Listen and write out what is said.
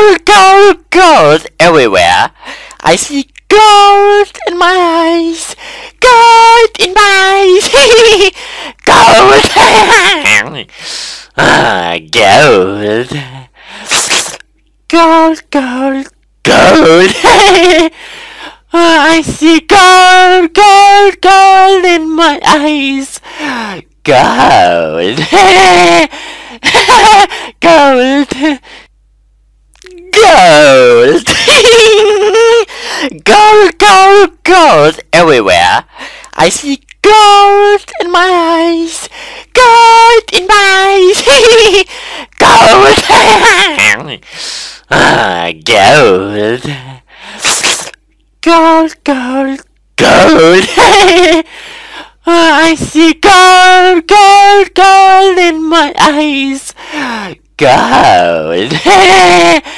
Gold, gold, gold everywhere. I see gold in my eyes. Gold in my eyes. Gold. Gold. Gold, gold, gold. I see gold, gold, gold in my eyes. Gold. Gold. Gold. Gold, gold, gold everywhere. I see gold in my eyes. Gold in my eyes. Gold. Gold. Gold, gold, gold. I see gold, gold, gold in my eyes. Gold.